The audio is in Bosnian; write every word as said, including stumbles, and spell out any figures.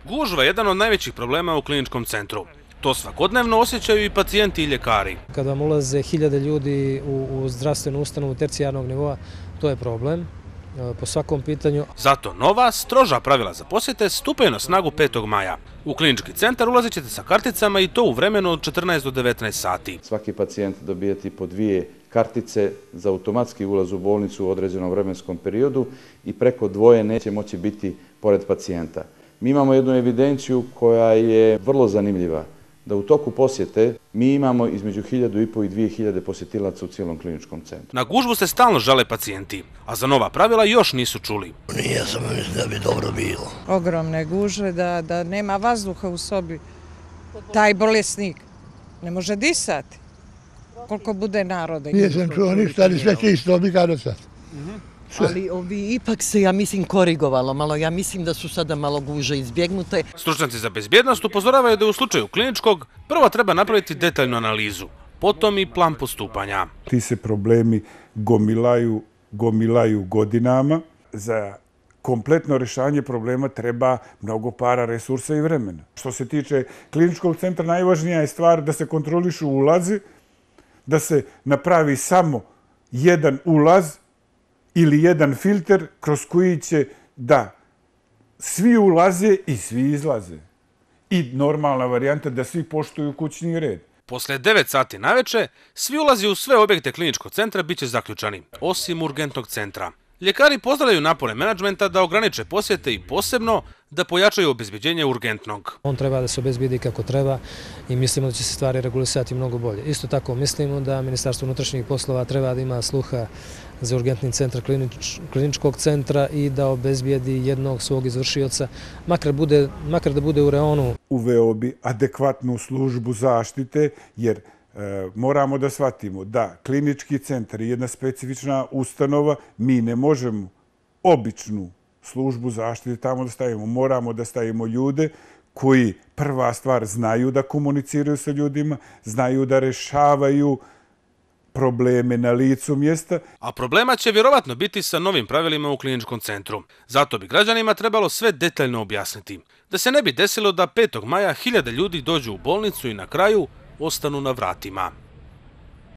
Gužva je jedan od najvećih problema u kliničkom centru. To svakodnevno osjećaju i pacijenti i ljekari. Kada vam ulaze hiljade ljudi u, u zdravstvenu ustanovu tercijarnog nivoa, to je problem po svakom pitanju. Zato nova, stroža pravila za posjete stupaju na snagu petog maja. U klinički centar ulazit ćete sa karticama i to u vremenu od četrnaest do devetnaest sati. Svaki pacijent dobijeti po dvije kartice za automatski ulaz u bolnicu u određenom vremenskom periodu i preko dvoje neće moći biti pored pacijenta. Mi imamo jednu evidenciju koja je vrlo zanimljiva, da u toku posjete mi imamo između hiljadu i po i dvije hiljade posjetilaca u cijelom kliničkom centru. Na gužvu se stalno žale pacijenti, a za nova pravila još nisu čuli. Nije sam mislim da bi dobro bilo. Ogromne gužve, da, da nema vazduha u sobi. Taj bolesnik ne može disati. Koliko bude naroda. Nisam čuo ništa, ali sve će isto bi kao sad. Ali ovi ipak se, ja mislim, korigovalo malo. Ja mislim da su sada malo guže izbjegnute. Stručnjaci za bezbjednost upozoravaju da u slučaju kliničkog prvo treba napraviti detaljnu analizu, potom i plan postupanja. Ti se problemi gomilaju, gomilaju godinama. Za kompletno rješavanje problema treba mnogo para, resursa i vremena. Što se tiče kliničkog centra, najvažnija je stvar da se kontrolišu ulazi, da se napravi samo jedan ulaz ili jedan filter kroz koji će da svi ulaze i svi izlaze. I normalna varijanta da svi poštuju kućni red. Posle devet sati naveče, svi ulazi u sve objekte kliničkog centra bit će zaključani, osim urgentnog centra. Ljekari pozdravljaju napore menadžmenta da ograniče posjete i posebno da pojačaju obezbeđenje urgentnog. On treba da se obezbedi kako treba i mislimo da će se stvari regulisati mnogo bolje. Isto tako mislimo da Ministarstvo unutrašnjih poslova treba da ima sluha za urgentni centar klinič, kliničkog centra i da obezbijedi jednog svog izvršioca, makar, bude, makar da bude u reonu. Uveo bi adekvatnu službu zaštite, jer E, moramo da shvatimo da klinički centar je jedna specifična ustanova, mi ne možemo običnu službu zaštite tamo da stavimo. Moramo da stavimo ljude koji prva stvar znaju da komuniciraju sa ljudima, znaju da rešavaju probleme na licu mjesta. A problema će vjerovatno biti sa novim pravilima u kliničkom centru. Zato bi građanima trebalo sve detaljno objasniti. Da se ne bi desilo da petog maja hiljade ljudi dođu u bolnicu i na kraju ostanu na vratima.